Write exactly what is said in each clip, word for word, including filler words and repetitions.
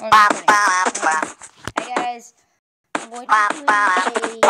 Oh, I'm just kidding. Um, hey guys, I'm going to do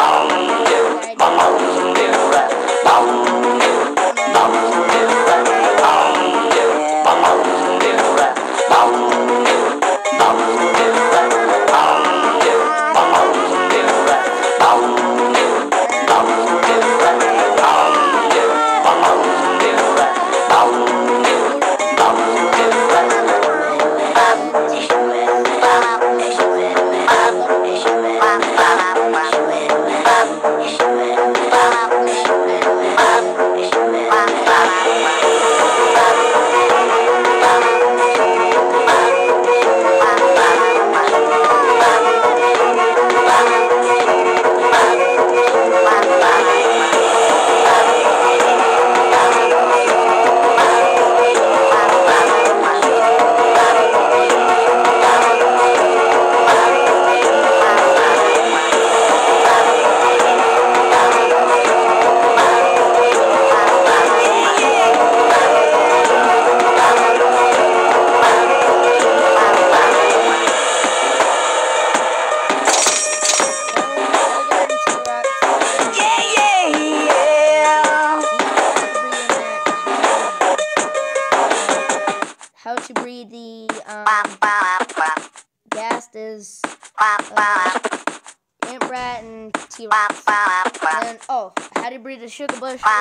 how to breed the um, gas is uh, ant rat and T-Rex. And then, oh, how to breed the sugar bush is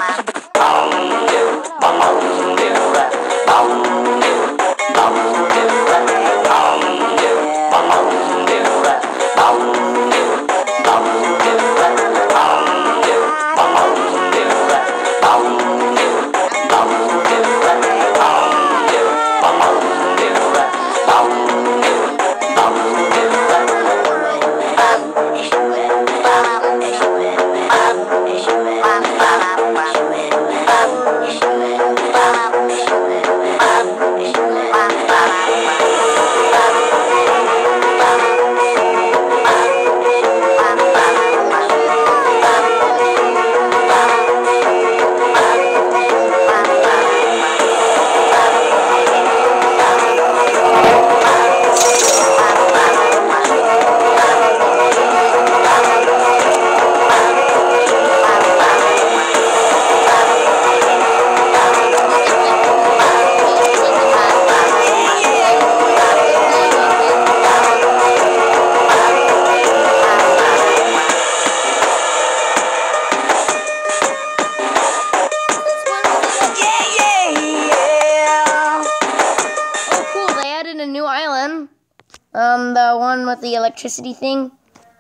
a new island, um, the one with the electricity thing.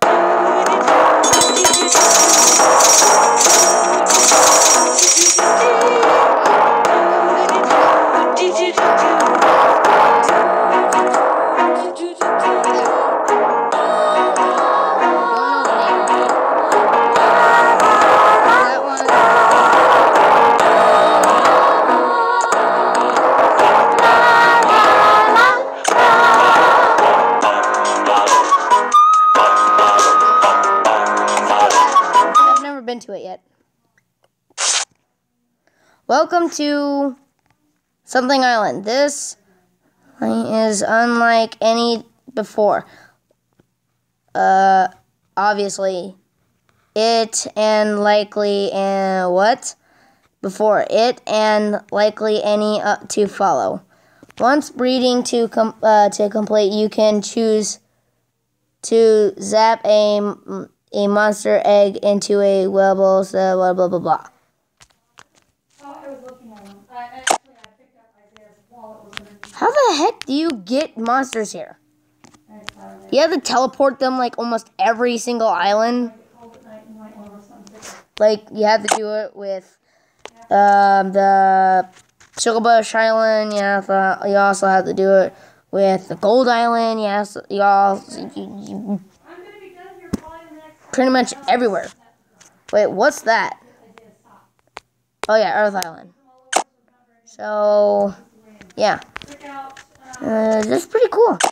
Been to it yet. Welcome to Something Island. This is unlike any before. Uh, obviously, it and likely and what before it and likely any uh, to follow. Once breeding to com uh, to complete, you can choose to zap a a monster egg into a webble, so blah, blah, blah, blah. Oh, I was looking at them. I, actually, I picked up Isaiah's wallet. How the heck do you get monsters here? You have to teleport them like almost every single island. Like, you have to do it with um, the Sugar Bush Island. You, have to, you also have to do it with the Gold Island. You, have to, you also... You, you, pretty much everywhere. Wait, what's that? Oh yeah, Earth Island. So, yeah. Uh, that's pretty cool.